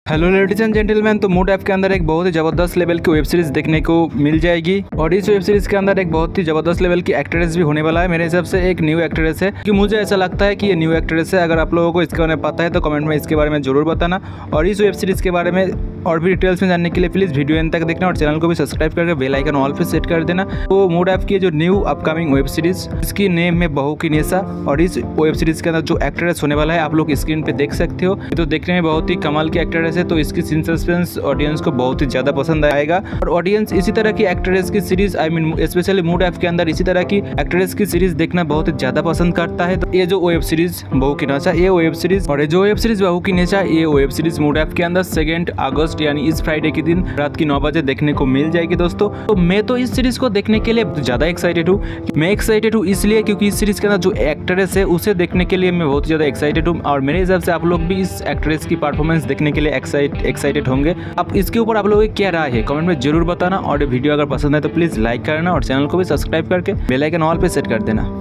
Hello ladies and gentleman, तो mood app के अंदर एक बहुत ही जबरदस्त लेवल की वेब सीरीज देखने को मिल जाएगी और इस वेब सीरीज के अंदर एक बहुत ही जबरदस्त लेवल की एक्ट्रेस भी होने वाला है। मेरे हिसाब से एक न्यू एक्ट्रेस है कि मुझे ऐसा लगता है कि ये न्यू एक्ट्रेस है। अगर आप लोगों को इसके बारे में पता है तो कमेंट में इसके बारे में जरूर बताना और इस वेब सीरीज के बारे में और भी डिटेल्स में जानने के लिए प्लीज़ वीडियो एंड तक देखना और चैनल को भी सब्सक्राइब करके बेल आइकन ऑल पे सेट कर देना। तो मूड ऐप की जो न्यू अपकमिंग वेब सीरीज, इसकी नेम में बहू की नेशा, और इस वेब सीरीज के अंदर जो एक्ट्रेस होने वाला है आप लोग स्क्रीन पे देख सकते हो। तो देखने में बहुत ही कमाल की एक्ट्रेस है, तो इसकी सीन सस्पेंस ऑडियंस को बहुत ही ज़्यादा पसंद आएगा और ऑडियंस इसी तरह की एक्ट्रेस की series, I mean specially mood app के अंदर इसी तरह की एक्ट्रेस की सीरीज देखना बहुत ही ज़्यादा पसंद करता है। तो ये जो वेब सीरीज बहू की नेशा, ये वेब सीरीज और जो वेब सीरीज बहू की नेशा, ये वेब सीरीज मूड ऐप के अंदर 2 अगस्त यानी इस फ्राइडे के दिन रात की 9 बजे देखने को मिल जाएगी दोस्तों। तो मैं तो इस सीरीज को देखने के लिए ज़्यादा एक्साइटेड हूँ। मैं एक्साइटेड हूँ इसलिए क्योंकि इस सीरीज के अंदर जो एक्ट्रेस है उसे देखने के लिए मैं बहुत ज़्यादा एक्साइटेड हूँ और मेरे हिसाब से आप लोग भी इस एक्ट्रेस की परफॉर्मेंस देखने के लिए एक्साइटेड होंगे। अब इसके ऊपर आप लोगों की क्या राय है कमेंट में जरूर बताना और वीडियो अगर पसंद है तो प्लीज़ लाइक करना और चैनल को भी सब्सक्राइब करके बेल आइकन ऑल पे सेट कर देना।